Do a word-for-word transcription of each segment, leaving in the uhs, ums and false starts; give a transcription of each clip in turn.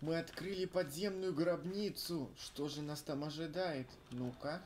Мы открыли подземную гробницу. Что же нас там ожидает? Ну-ка.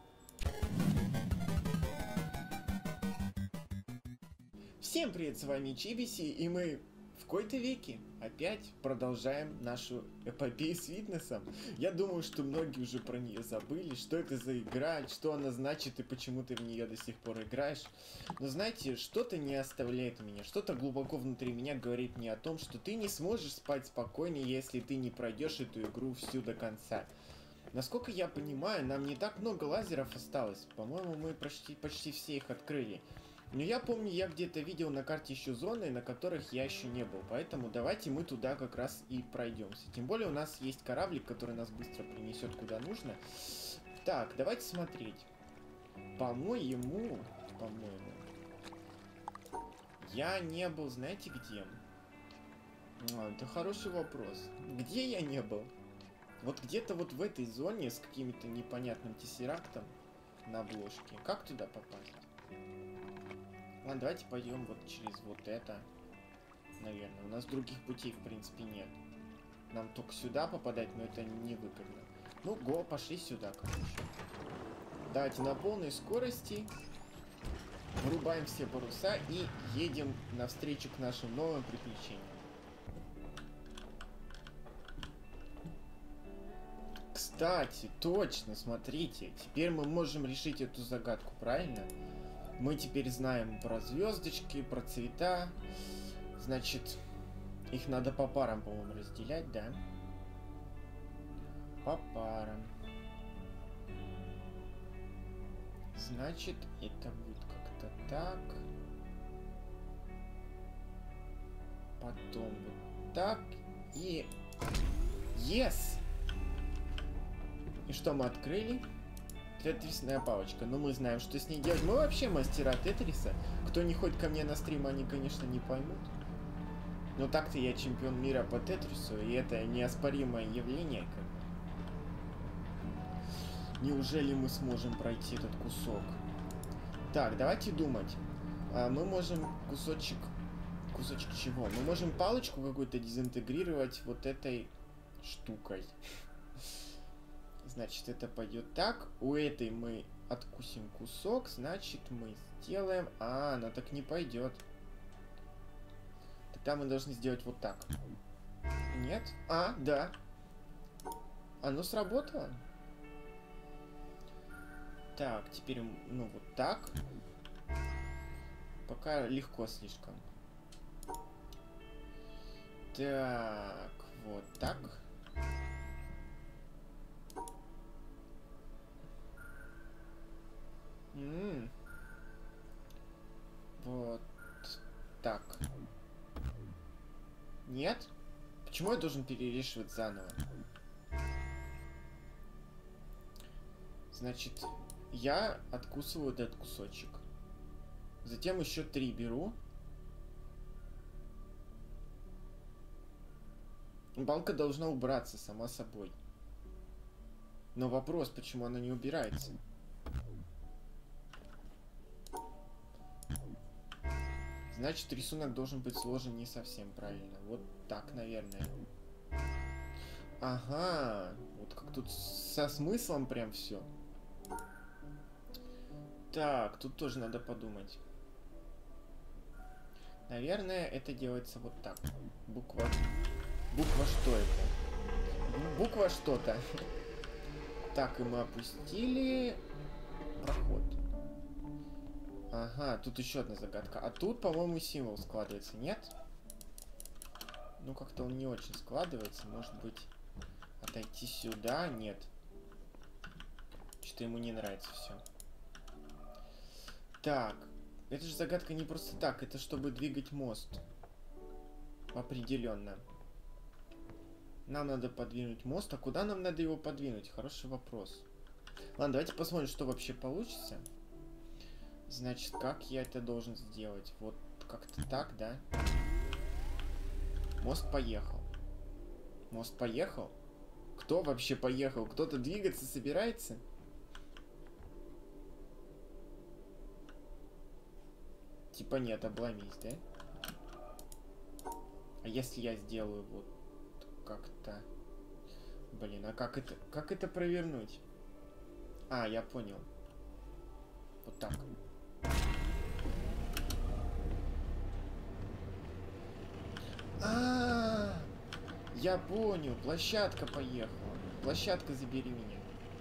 Всем привет, с вами Чибиси, и мы в кои-то веке опять продолжаем нашу эпопею с фитнесом. Я думаю, что многие уже про нее забыли, что это за игра, что она значит и почему ты в нее до сих пор играешь. Но знаете, что-то не оставляет меня, что-то глубоко внутри меня говорит мне о том, что ты не сможешь спать спокойно, если ты не пройдешь эту игру всю до конца. Насколько я понимаю, нам не так много лазеров осталось. По-моему, мы почти, почти все их открыли. Но я помню, я где-то видел на карте еще зоны, на которых я еще не был. Поэтому давайте мы туда как раз и пройдемся. Тем более у нас есть кораблик, который нас быстро принесет куда нужно. Так, давайте смотреть. По-моему, по-моему, я не был, знаете где? А, это хороший вопрос. Где я не был? Вот где-то вот в этой зоне с каким-то непонятным тессерактом на обложке. Как туда попасть? Ладно, давайте пойдем вот через вот это. Наверное. У нас других путей, в принципе, нет. Нам только сюда попадать, но это невыгодно. Ну, го, пошли сюда, короче. Давайте на полной скорости врубаем все паруса и едем навстречу к нашим новым приключениям. Кстати, точно, смотрите. Теперь мы можем решить эту загадку, правильно? Мы теперь знаем про звездочки, про цвета. Значит, их надо по парам, по-моему, разделять, да? По парам. Значит, это будет как-то так. Потом вот так. И... Yes! И что мы открыли? Тетрисная палочка. Но мы знаем, что с ней делать. Мы вообще мастера Тетриса. Кто не ходит ко мне на стрим, они, конечно, не поймут. Но так-то я чемпион мира по Тетрису, и это неоспоримое явление. Как бы. Неужели мы сможем пройти этот кусок? Так, давайте думать. А, мы можем кусочек... Кусочек чего? Мы можем палочку какую-то дезинтегрировать вот этой штукой. Значит, это пойдет так. У этой мы откусим кусок. Значит, мы сделаем... А, она так не пойдет. Тогда мы должны сделать вот так. Нет? А, да. Оно сработало? Так, теперь, ну, вот так. Пока легко слишком. Так, вот так. М-м. Вот так. Нет? Почему я должен перерешивать заново? Значит, я откусываю этот кусочек. Затем еще три беру. Банка должна убраться сама собой. Но вопрос, почему она не убирается? Значит, рисунок должен быть сложен не совсем правильно. Вот так, наверное. Ага. Вот как тут со смыслом прям все. Так, тут тоже надо подумать. Наверное, это делается вот так. Буква... Буква что это? Буква что-то. Так, и мы опустили... Проход. Ага, тут еще одна загадка. А тут, по-моему, символ складывается, нет? Ну, как-то он не очень складывается. Может быть, отойти сюда? Нет. Что-то ему не нравится все. Так. Это же загадка не просто так. Это чтобы двигать мост. Определенно. Нам надо подвинуть мост. А куда нам надо его подвинуть? Хороший вопрос. Ладно, давайте посмотрим, что вообще получится. Значит, как я это должен сделать? Вот как-то так, да? Мост поехал. Мост поехал? Кто вообще поехал? Кто-то двигаться собирается? Типа нет, обломись, да? А если я сделаю вот как-то. Блин, а как это, как это провернуть? А, я понял. Вот так. А, я понял. Площадка поехала. Площадка, забери меня.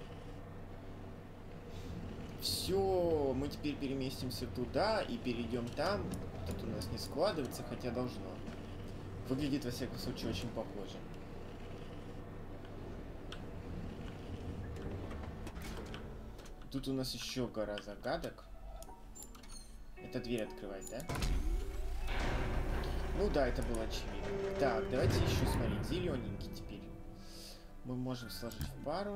Все, мы теперь переместимся туда и перейдем там. Тут у нас не складывается, хотя должно. Выглядит, во всяком случае, очень похоже. Тут у нас еще гора загадок. Это дверь открывать, да? Ну да, это было очевидно. Так, давайте еще смотреть. Зелененький теперь. Мы можем сложить в пару.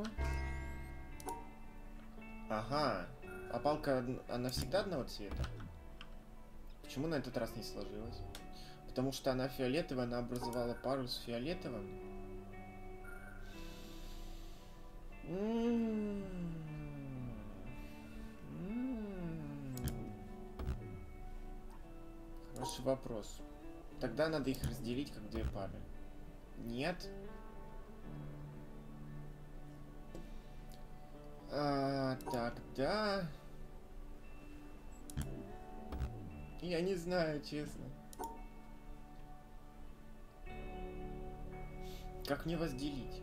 Ага. А палка, она всегда одного цвета? Почему на этот раз не сложилась? Потому что она фиолетовая, она образовала пару с фиолетовым. М-м-м. Хороший вопрос. Тогда надо их разделить как две пары. Нет. А, тогда... Я не знаю, честно. Как мне вас делить?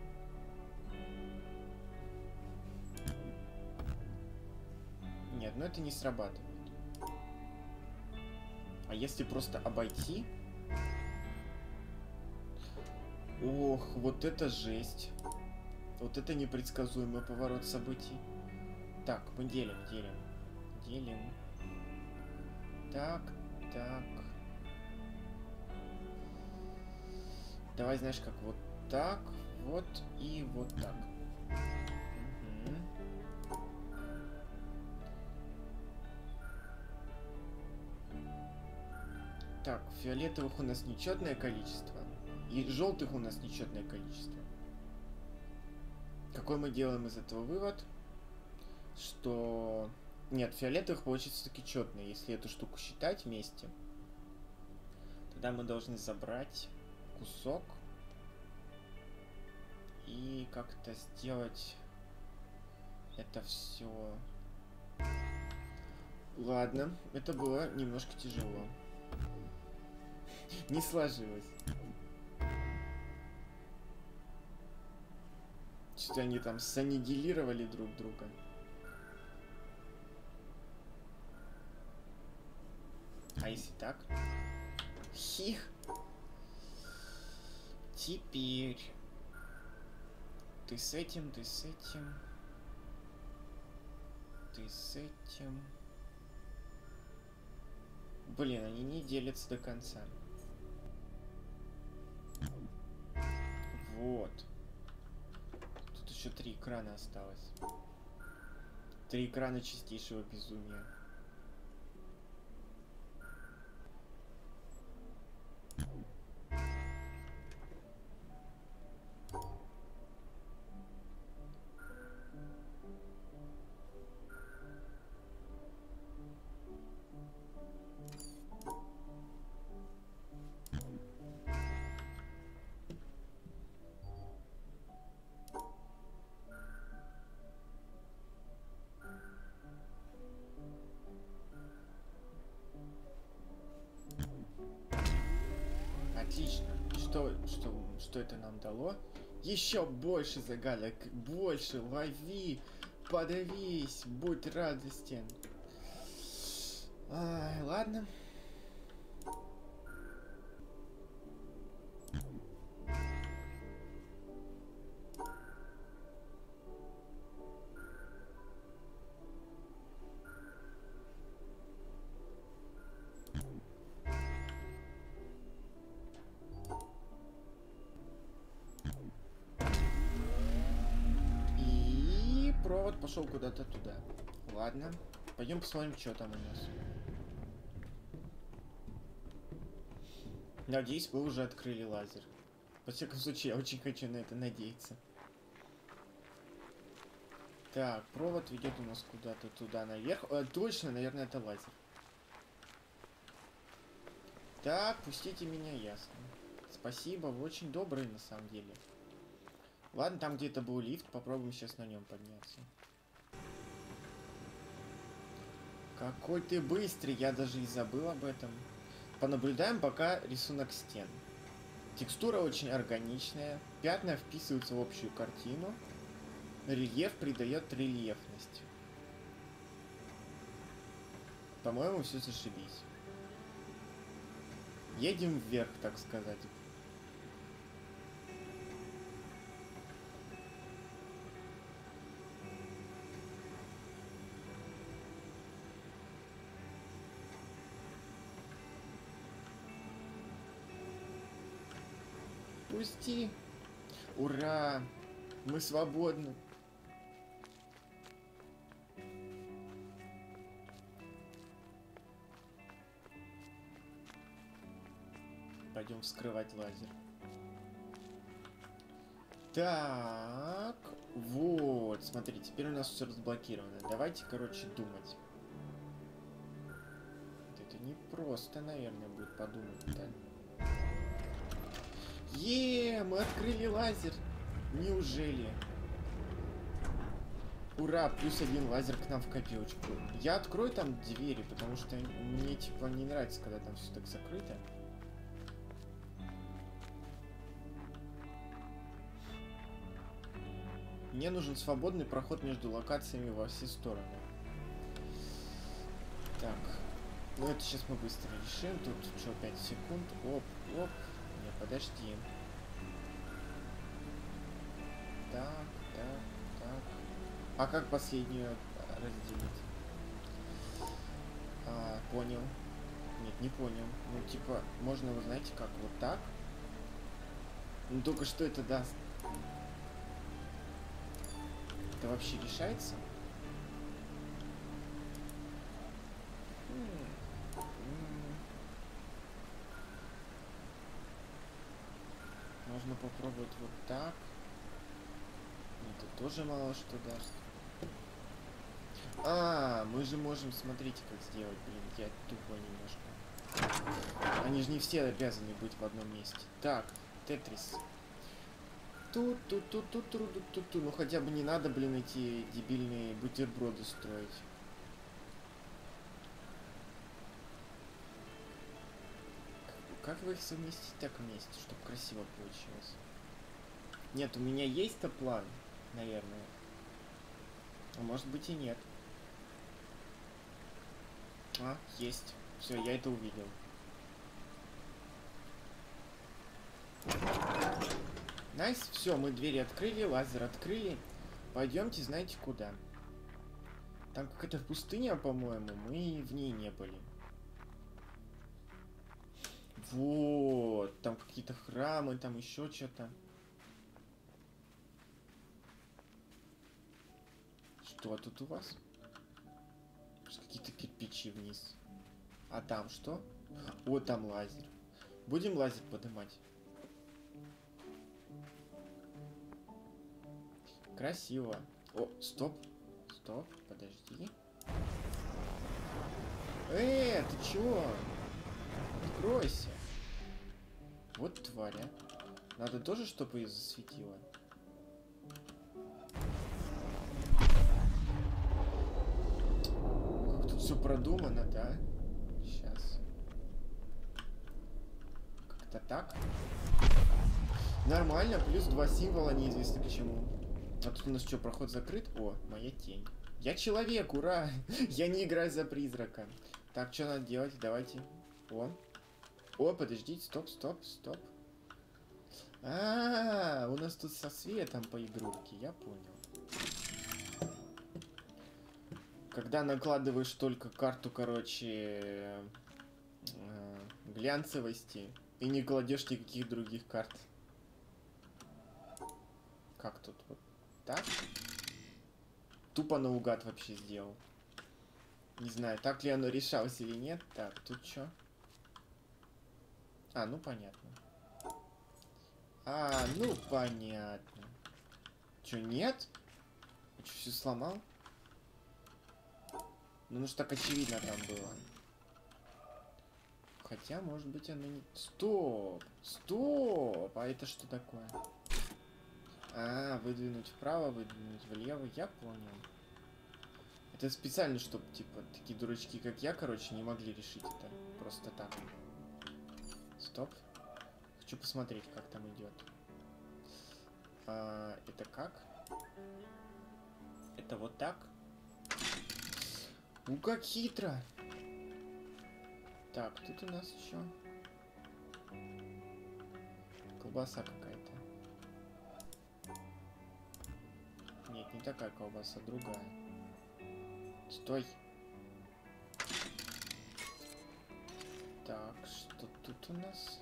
Нет, ну это не срабатывает. А если просто обойти? Ох, вот это жесть. Вот это непредсказуемый поворот событий. Так, мы делим, делим. Делим. Так, так. Давай, знаешь, как вот так, вот и вот так. Угу. Так, фиолетовых у нас нечетное количество. И желтых у нас нечетное количество. Какой мы делаем из этого вывод? Что... Нет, фиолетовых получится таки четные. Если эту штуку считать вместе, тогда мы должны забрать кусок и как-то сделать это все. Ладно, это было немножко тяжело. Не сложилось. Что-то они там саннигилировали друг друга. А если так? Хих. Теперь ты с этим, ты с этим, ты с этим. Блин, они не делятся до конца. Вот. Тут еще три экрана осталось. Три экрана чистейшего безумия. Отлично. Что, что, что это нам дало? Еще больше загадок, больше, лови, подавись, будь радостен. Ай, ладно. Провод пошел куда-то туда. Ладно. Пойдем посмотрим, что там у нас. Надеюсь, вы уже открыли лазер. Во всяком случае, я очень хочу на это надеяться. Так, провод ведет у нас куда-то туда наверх. А, точно, наверное, это лазер. Так, пустите меня, ясно. Спасибо, вы очень добрые на самом деле. Ладно, там где-то был лифт, попробуем сейчас на нем подняться. Какой ты быстрый, я даже и забыл об этом. Понаблюдаем пока рисунок стен. Текстура очень органичная, пятна вписываются в общую картину, рельеф придает рельефность. По-моему, все зашибись. Едем вверх, так сказать. Пусти. Ура! Мы свободны. Пойдем вскрывать лазер. Так, вот, смотри, теперь у нас все разблокировано. Давайте, короче, думать. Это не просто, наверное, будет подумать, да? Е, мы открыли лазер. Неужели? Ура, плюс один лазер к нам в копеечку. Я открою там двери, потому что мне типа не нравится, когда там все так закрыто. Мне нужен свободный проход между локациями во все стороны. Так. Ну это сейчас мы быстро решим. Тут что, пять секунд. Оп, оп. Не, подожди. Так, так, так. А как последнюю разделить? А, понял. Нет, не понял. Ну, типа, можно, вы знаете, как вот так. Ну, только что это даст? Это вообще решается? Можно попробовать вот так. Это тоже мало что даст. А, мы же можем, смотрите, как сделать. Блин, я тупо немножко. Они же не все обязаны быть в одном месте. Так, Тетрис. Тут, тут, тут, тут, тут, тут, тут, тут. Ну хотя бы не надо, блин, эти дебильные бутерброды строить. Как вы их совместить так вместе, чтобы красиво получилось? Нет, у меня есть-то план, наверное. А может быть и нет. А, есть. Все, я это увидел. Найс, все, мы двери открыли, лазер открыли. Пойдемте, знаете куда? Там какая-то пустыня, по-моему, мы в ней не были. Вот, там какие-то храмы, там еще что-то. Что тут у вас? Какие-то кирпичи вниз. А там что? О, там лазер. Будем лазер поднимать. Красиво. О, стоп. Стоп, подожди. Э, ты чего? Откройся. Вот тваря. Надо тоже, чтобы ее засветило. Как тут все продумано, да? Сейчас. Как-то так. Нормально, плюс два символа, неизвестно к чему. А тут у нас что, проход закрыт? О, моя тень. Я человек, ура! Я не играю за призрака. Так, что надо делать? Давайте. О. О, подождите, стоп, стоп, стоп. А, -а, -а у нас тут со светом по игрушке, я понял. Когда накладываешь только карту, короче, э, глянцевости и не кладешь никаких других карт. Как тут вот так? Тупо наугад вообще сделал. Не знаю, так ли оно решалось или нет. Так, тут что? А, ну понятно. А, ну понятно. Чё, нет? Я чё, все сломал? Ну, ну что так очевидно там было. Хотя, может быть, она не... Стоп! Стоп! А это что такое? А, выдвинуть вправо, выдвинуть влево. Я понял. Это специально, чтобы, типа, такие дурачки, как я, короче, не могли решить это просто так. Стоп. Хочу посмотреть, как там идет. А, это как? Это вот так? Ну, как хитро! Так, тут у нас еще колбаса какая-то. Нет, не такая колбаса, другая. Стой. Так, что тут у нас?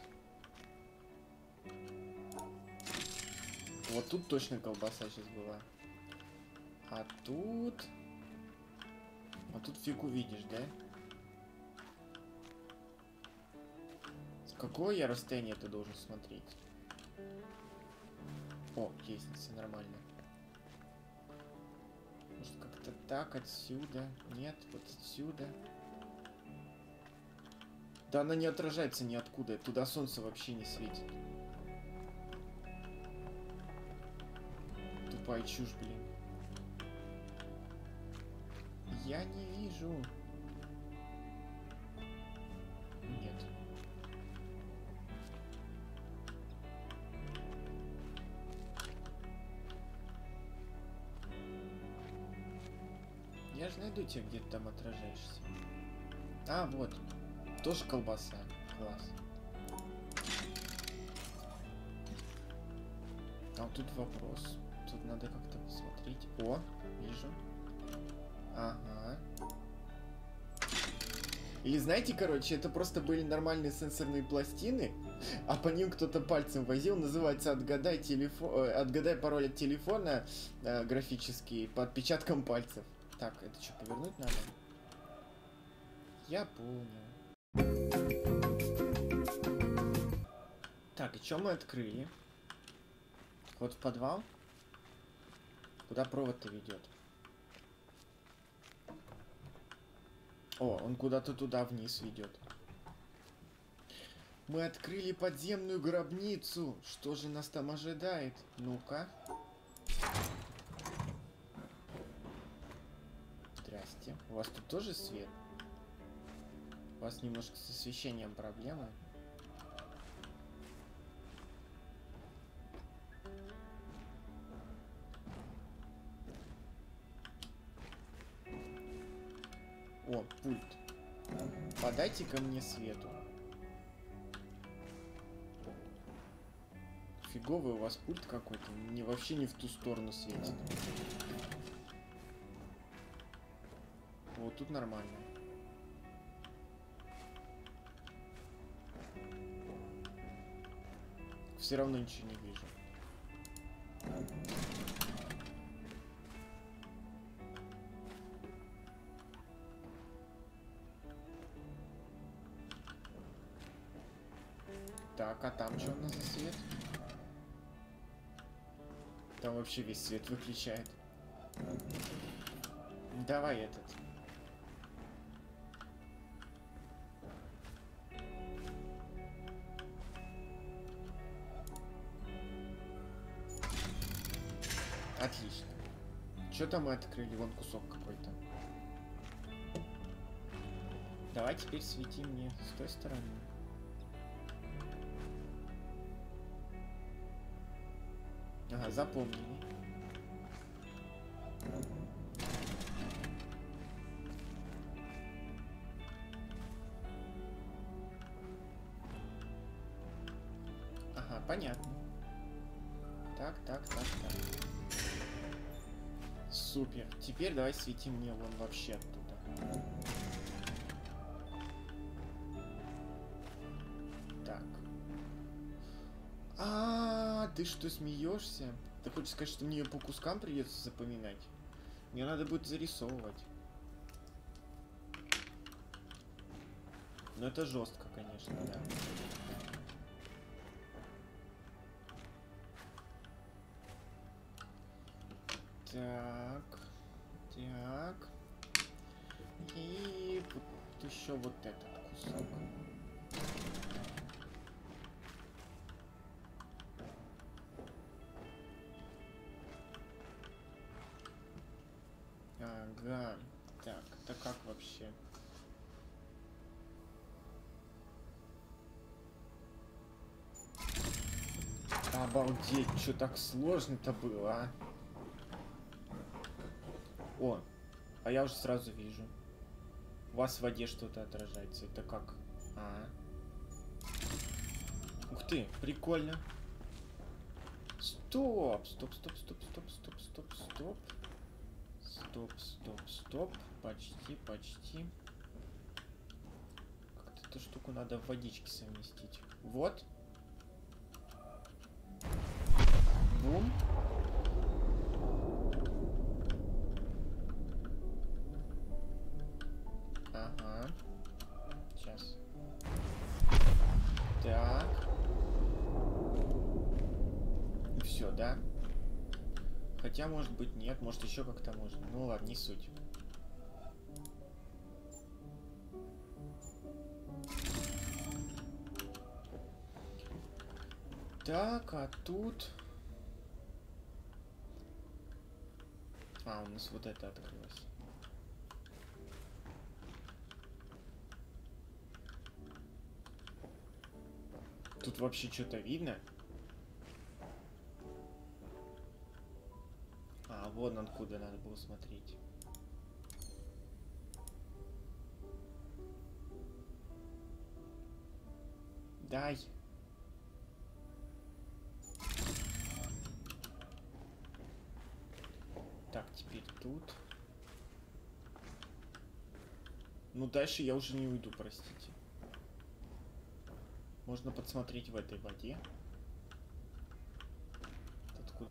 Вот тут точно колбаса сейчас была. А тут... А тут фиг увидишь, да? С какого я расстояния ты должен смотреть? О, лестница, нормально. Может, как-то так, отсюда? Нет, вот отсюда. Да она не отражается ниоткуда. Туда солнце вообще не светит. Тупая чушь, блин. Я не вижу. Нет. Я же найду тебя, где ты там отражаешься. А, вот. Тоже колбаса. Класс. А вот тут вопрос. Тут надо как-то посмотреть. О, вижу. Ага. Или знаете, короче, это просто были нормальные сенсорные пластины, а по ним кто-то пальцем возил. Называется «Отгадай, телефон... Отгадай пароль от телефона» э, графический по отпечаткам пальцев. Так, это что, повернуть надо? Я понял. Так, и что мы открыли? Вот в подвал? Куда провод-то ведет? О, он куда-то туда вниз ведет. Мы открыли подземную гробницу. Что же нас там ожидает? Ну-ка. Здрасте. У вас тут тоже свет? У вас немножко с освещением проблемы. О, пульт. Подайте ко мне свету. Фиговый у вас пульт какой-то. Не, вообще не в ту сторону светит. Вот тут нормально. Все равно ничего не вижу. Так, а там что у нас за свет? Там вообще весь свет выключает. Давай этот. Отлично. Что-то мы открыли, вон кусок какой-то. Давай теперь свети мне с той стороны. Ага, запомнили. Ага, понятно. Так, так, так, так. Супер. Теперь давай свети мне вон вообще оттуда. Так. А, ты что, смеешься? Ты хочешь сказать, что мне ее по кускам придется запоминать? Мне надо будет зарисовывать. Но это жестко, конечно, да. Так, так. И вот еще вот этот кусок. Ага. Так, это как вообще? Обалдеть, что так сложно-то было, а? О, а я уже сразу вижу. У вас в воде что-то отражается. Это как? А. Ух ты, прикольно. Стоп, стоп, стоп, стоп, стоп, стоп, стоп, стоп. Стоп, стоп, стоп. Почти, почти. Как-то эту штуку надо в водичке совместить. Вот. Бум. Ага. Сейчас. Так. И все, да? Хотя, может быть, нет. Может, еще как-то можно. Ну ладно, не суть. Так, а тут... А, у нас вот это открылось. Тут вообще что-то видно? А, вон откуда надо было смотреть. Дай. Так, теперь тут. Ну, дальше я уже не уйду, простите. Можно подсмотреть в этой воде. Откуда?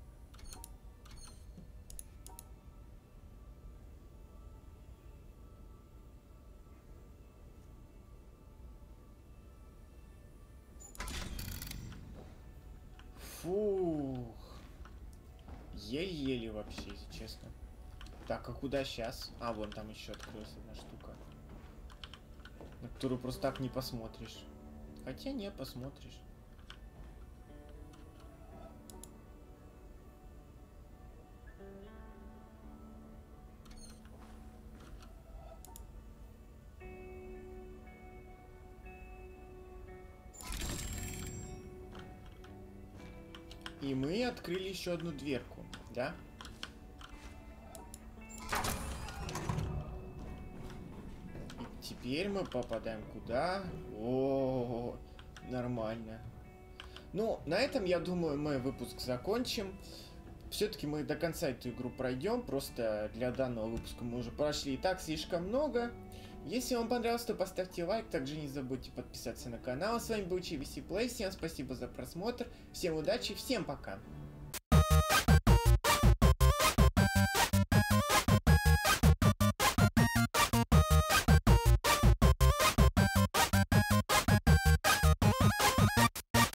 Фух. Еле-еле вообще, если честно. Так, а куда сейчас? А, вон там еще открылась одна штука. На которую просто так не посмотришь. Хотя не, посмотришь. И мы открыли еще одну дверку, да? И теперь мы попадаем куда? О, нормально. Ну, на этом, я думаю, мы выпуск закончим. Все-таки мы до конца эту игру пройдем. Просто для данного выпуска мы уже прошли и так слишком много. Если вам понравилось, то поставьте лайк. Также не забудьте подписаться на канал. С вами был Чивиси Плей. Всем спасибо за просмотр. Всем удачи, всем пока.